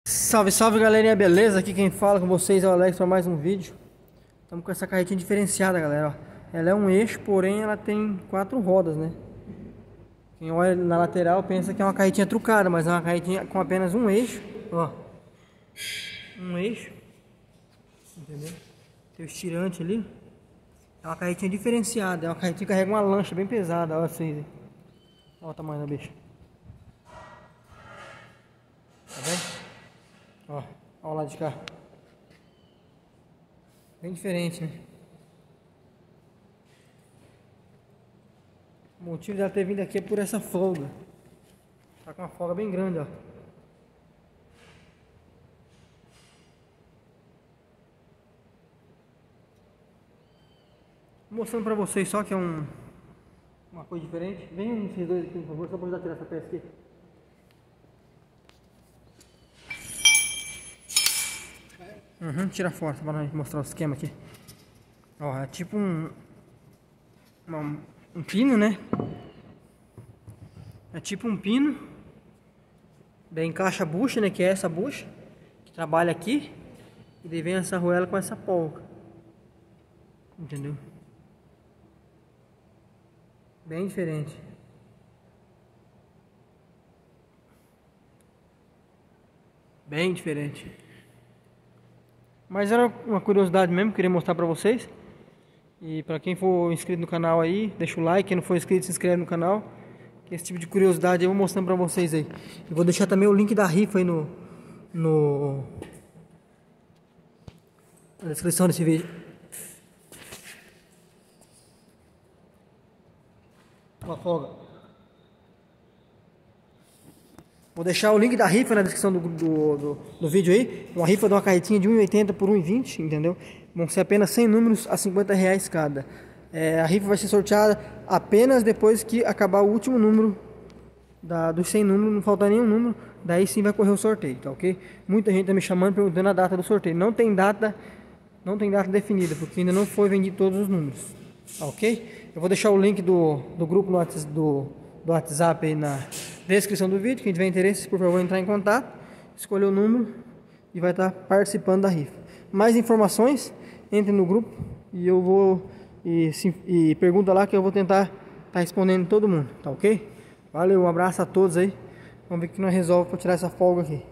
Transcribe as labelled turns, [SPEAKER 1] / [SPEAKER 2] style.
[SPEAKER 1] Salve, salve galerinha, beleza? Aqui quem fala com vocês é o Alex para mais um vídeo. Estamos com essa carretinha diferenciada, galera, ó. Ela é um eixo, porém ela tem 4 rodas, né? Quem olha na lateral pensa que é uma carretinha trucada, mas é uma carretinha com apenas um eixo, ó. Um eixo, entendeu? Tem o estirante ali. É uma carretinha diferenciada, é uma carretinha que carrega uma lancha bem pesada, olha vocês aí. Olha o tamanho da bicha. Tá vendo? Ó o lado de cá. Bem diferente, né? O motivo dela ter vindo aqui é por essa folga. Tá com uma folga bem grande, ó. Mostrando pra vocês só que é uma coisa diferente. Vem esses dois aqui, por favor, só pra ajudar a tirar essa peça aqui. Tira fora, para nós mostrar o esquema aqui. Ó, é tipo um pino, né? É tipo um pino. Daí encaixa a bucha, né? Que é essa bucha que trabalha aqui. E daí vem essa arruela com essa polca. Entendeu? Bem diferente. Bem diferente. Mas era uma curiosidade mesmo, queria mostrar pra vocês. E pra quem for inscrito no canal aí, deixa o like. Quem não for inscrito, se inscreve no canal. Que esse tipo de curiosidade eu vou mostrando pra vocês aí. Eu vou deixar também o link da rifa aí na descrição desse vídeo. Uma folga. Vou deixar o link da rifa na descrição do vídeo aí. Uma rifa de uma carretinha de 1,80 por 1,20, entendeu? Vão ser apenas 100 números a R$50 cada. A rifa vai ser sorteada apenas depois que acabar o último número dos 100 números, não faltar nenhum número. Daí sim vai correr o sorteio, tá ok? Muita gente tá me chamando perguntando a data do sorteio. Não tem data definida, porque ainda não foi vendido todos os números, tá ok? Eu vou deixar o link do grupo do WhatsApp aí na descrição do vídeo. Quem tiver interesse, por favor, entrar em contato, escolher o número e vai estar participando da rifa. Mais informações, entre no grupo e eu vou e pergunta lá que eu vou tentar estar respondendo todo mundo, tá ok? Valeu, um abraço a todos aí. Vamos ver o que nós resolvemos para tirar essa folga aqui.